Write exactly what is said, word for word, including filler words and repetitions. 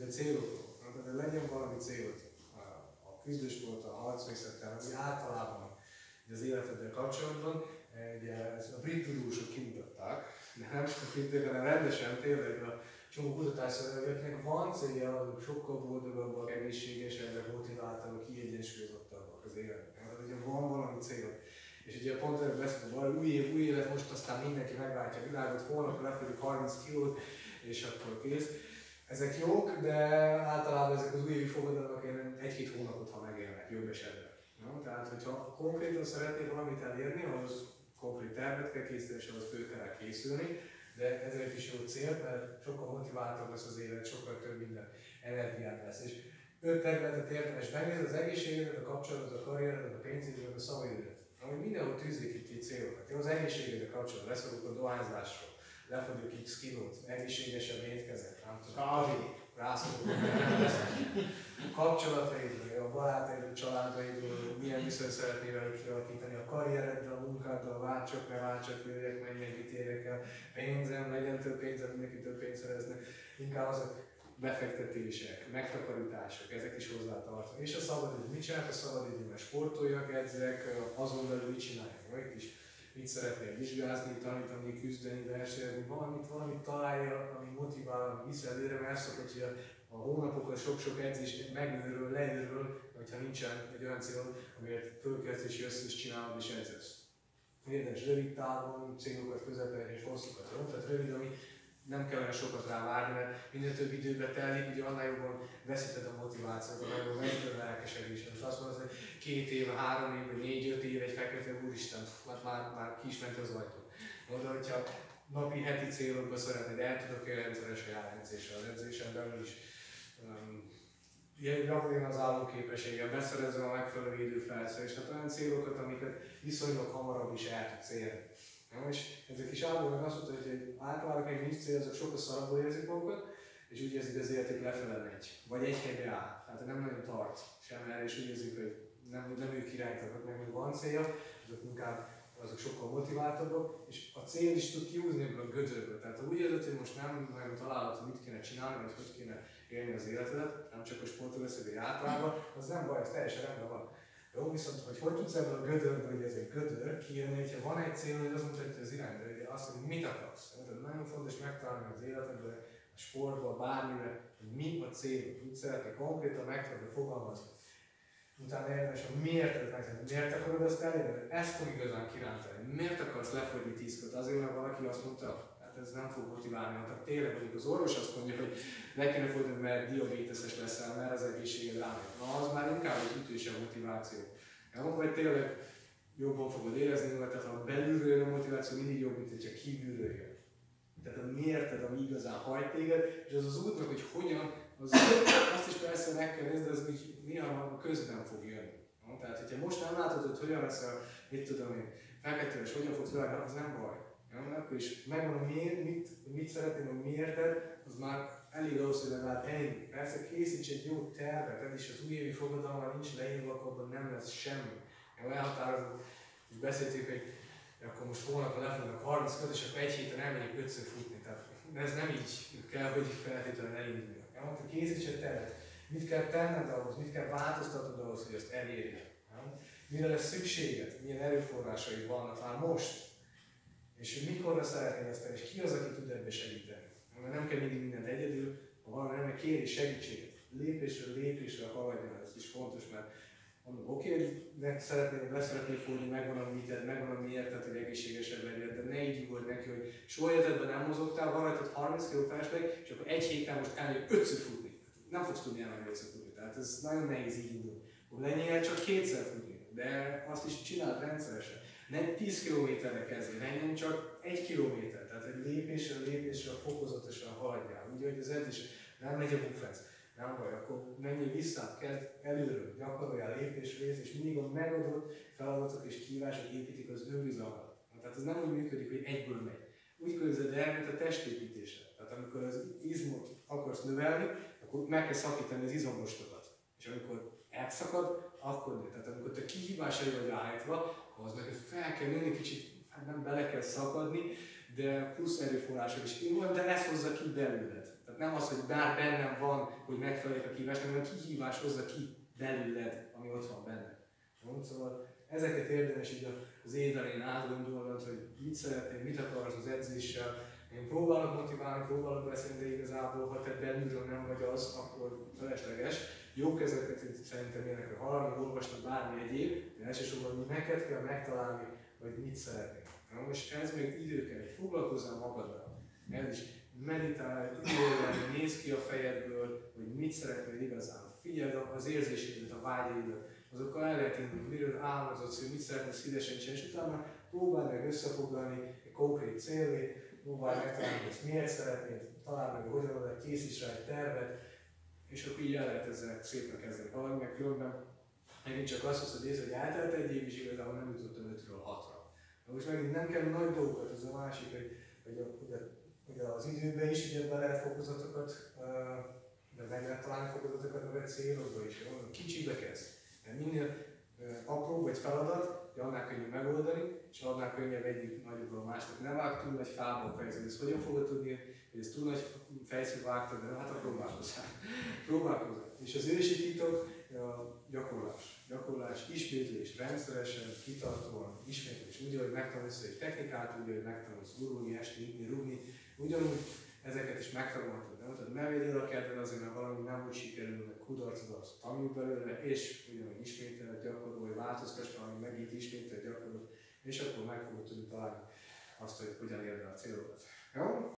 egy célokról, tehát legyen valami célod a küzdősporttal, a harcmészettel, vagy általában az életeddel kapcsolatban. Ugye ezt a brit tudósok kimutatták, de nem csak a britek, hanem rendesen tényleg a csomó kutatás szerint, akiknek van célja, azok sokkal boldogabbak, egészségesebbek, motiváltabbak, kiegyensúlyozottabbak az életben. Tehát ugye van valami cél. És ugye pont erről beszéltem, hogy új év, új élet, most aztán mindenki megváltja a világot, holnap lefelük harminc kilót, és akkor kész. Ezek jók, de általában ezek az újévi fogadalmak egy-két hónapot, ha megélnek, jobb esetben. No? Tehát, hogyha konkrétan szeretnél valamit elérni, ahhoz konkrét tervet kell készíteni, és ahhoz fő kell készülni, de ezért is jó cél, mert sokkal motiváltabb lesz az élet, sokkal több minden energiát lesz. És öt területet érdemes megnézni, az egészségedet, a kapcsolatot, a karrieredet, a pénzügyedet, a szabadidőt. Ahogy mindenhol tűzik itt egy célokat. Jó, az egészségedet kapcsolatban leszokok a dohányzásról, lefogyok x kilót, egészségesebb étkezek, nem tudom, kávé, rászokok, a kapcsolataidról, a barátaidról, a családaidról, milyen viszont szeretnél velük kialakítani, a karriereddel, a munkáddal, a váltsak, ne váltsak, jöjjek, menjek, mit érjek el, pénzem, legyen több pénzem, mindenki több pénzt szerezne, inkább azok befektetések, megtakarítások, ezek is hozzátartanak. És a szabadidő, mit csinálok a szabadidőben? Sportoljak, edzek, azon belül mit csináljak? Vagy is mit szeretnél vizsgázni, tanítani, küzdeni, versenyezni, valamit, valamit találja, ami motivál, ami visz előre, mert szokott, hogy a, a hónapokat sok-sok edzés megőről, leőről, hogyha nincsen egy olyan cél, amiért fölkelsz és jössz és csinálod és edzesz. Érdemes rövid távon, célokat, közepes és hosszukat, jó? Tehát rövid, ami nem kell olyan sokat rá várni, mert minél több időbe telik, ugye annál jobban veszíted a motivációt, annál jobban veszíted a lelkesedést. Most azt mondod, hogy két év, három év, vagy négy-öt év egy fekete úristen, hát már, már ki is ment az ajtó. De hogyha napi, heti célokba szeretnéd, el tudok élni rendszeresen járedzéssel, az edzésen belül is um, javuljon az állóképességgel, beszerezzem a megfelelő védőfelszerelést, tehát olyan célokat, amiket viszonylag hamarabb is el tudsz érni. Ja, és ezek is állólag azt mondta, hogy általában még nincs cél, azok sokkal szarabból érzik magukat, és úgy érzik, az életük lefele megy, vagy egy helyre áll. Tehát nem nagyon tart sem el, és úgy érzik, hogy nem, nem ők irányítanak, meg még van célja, azok inkább azok sokkal motiváltabbak, és a cél is tud kihúzni ebből a gödörből. Tehát ha úgy érzed, hogy most nem nagyon találod, hogy mit kéne csinálni, vagy hogy kéne élni az életedet, nem csak a sportról beszélni általában, az nem baj, ez teljesen rendben van. Jó, viszont hogy hogy tudsz ebből a gödörből, hogy ez egy gödör, kijönni, hogyha van egy cél, hogy az mutatja az irányba, hogy azt, hogy mit akarsz. Tehát nagyon fontos megtalálni az életedben, a sportban, bármire, hogy mi a cél, mit szeretnél konkrétan megtalálni, fogalmazni. Utána érdemes a miértet megtenni. Miért akarod ezt elérni? Ez fog igazán kirántani. Miért akarsz lefogyni tíz kilót? Azért, mert valaki azt mondta, hát ez nem fog motiválni. Hát tényleg, mondjuk az orvos azt mondja, hogy le kéne fogyni, mert diabéteses leszel, mert az egészséged rámegy. Na, az már inkább egy ütősebb motiváció. Ja, vagy tényleg jobban fogod érezni, mert ha belülről jön a motiváció, mindig jobb, mint hogyha kívülről jön. Tehát a miérted, ami igazán hajt téged, és az az útnak, hogy hogyan, az, azt is persze meg kell nézni, de az így néha közben fog jönni. No? Tehát, hogyha most nem látod, hogy hogyan lesz a, mit tudom én, feketős, hogyan fogsz felállni, az nem baj. Ja? Akkor is megmondom, miért, mit, mit szeretném, hogy miérted, az már elég ahhoz, hogy legalább ennyi. Persze készíts egy jó tervet, ez is az újévi fogadalommal nincs leírva, akkor nem lesz semmi. Ja, elhatározom, és beszéltük, hogy akkor most hónapban lefognak harminc között, és akkor egy héten elmegyek ötször futni. Tehát ez nem így kell, hogy feltétlenül elinduljon. Ja, mondta, készíts egy tervet. Mit kell tenned ahhoz, mit kell változtatnod ahhoz, hogy azt elérjed. Ja? Mire lesz szükséged, milyen erőforrásaid vannak már most, és mikorra szeretnél ezt tenni, és ki az, aki tud ebbe segíteni. Mert nem kell mindig mindent egyedül, ha valami nem kéri segítséget. Lépésről lépésre haladjon, ez is fontos, mert mondom, oké, okay, hogy szeretnél, le szeretnél fúrni, megvan a mited, megvan a miért, tehát hogy egészségesebb legyél, de ne így ugorj neki, hogy soha életedben nem mozogtál, van rajtad harminc kiló felesleg, és akkor egy héten most elég ötször futni. Nem fogsz tudni elmenni ötször futni, tehát ez nagyon nehéz így indulni. Lennél csak kétszer futni, de azt is csináld rendszeresen. Ne tíz kilométerre kezdj, menjen csak egy kilométer, tehát egy lépésről lépésre fokozatosan haladjál. Úgy, hogy az edzés nem megy a bukfenc. Nem baj, akkor menjél vissza, kezd előről, gyakoroljál lépés rész, és mindig a megadott feladatok és kihívások építik az önbizalmat. Tehát ez nem úgy működik, hogy egyből megy. Úgy képzeld el, mint a testépítésre. Tehát amikor az izmot akarsz növelni, akkor meg kell szakítani az izomrostokat. És amikor elszakad, akkor nő. Tehát amikor te kihívásai vagy állítva, az neked fel kell nőni, kicsit, hát nem bele kell szakadni, de plusz erőforrások is van, de ezt hozza ki belőled. Tehát nem az, hogy bár bennem van, hogy megfeleljek a kihívásnak, hanem a kihívás hozza ki belőled, ami ott van benne. Szóval ezeket érdemes így az év elején átgondolnod, hogy mit szeretnél, mit akarsz az edzéssel. Én próbálok motiválni, próbálok beszélni, de igazából, ha te belülről nem vagy az, akkor felesleges. Jók ezeket szerintem ilyenekről hallani, olvasni, bármi egyéb, de elsősorban, hogy neked kell megtalálni, hogy mit szeretnél. Na most ez még idő kell, hogy foglalkozzál magaddal. Ez is meditálj, idővel, nézd ki a fejedből, hogy mit szeretnél igazán. Figyeld az érzéseidet, a vágyaidat, azokkal el lehet indulni, miről álmodozz, hogy mit szeretnél szívesen csinálni, és utána próbáld meg összefoglalni egy konkrét célét, próbálj megtalálni, hogy ezt miért szeretnéd, találd meg, hogyan oda, készíts rá egy tervet, és akkor így el lehet ezzel szépen kezdeni valamit, meg különben megint csak azt hiszed észre, hogy eltelt egy év, és igazából nem jutottam ötről hatra. Most megint nem kell nagy dolgokat, ez a másik, hogy, hogy, a, hogy, a, hogy az időben is ugye be lehet fokozatokat, de meg lehet találni fokozatokat, meg a célokba is. Kicsibe kezd. Mert minél apróbb egy feladat, hogy annál könnyű megoldani, és annál könnyebb egyik nagyobbra a másnak. Nem vág túl nagy fába a fejszét, ezt hogyan fogod tudni, hogy ezt túl nagy fejszét vágtad, de hát a próbálkozzál. Próbálkozzál. És az ősi titok a gyakorlás. Gyakorlás, ismétlés, rendszeresen, kitartóan, ismétlés. Úgy, hogy megtanulsz egy technikát, úgy, hogy megtanulsz gurulni, esni, ütni, rúgni, ugyanúgy ezeket is megtanulhatod. Nem? Tehát ne vegyél a kedved azért, mert valami nem úgy sikerül, meg kudarcod, azt tanulj belőle, és ugyanúgy ismételed, gyakorolj, valami valami megint ismételed, gyakorolj, és akkor meg fogod tudni találni azt, hogy hogyan érd el a célodat. Jó?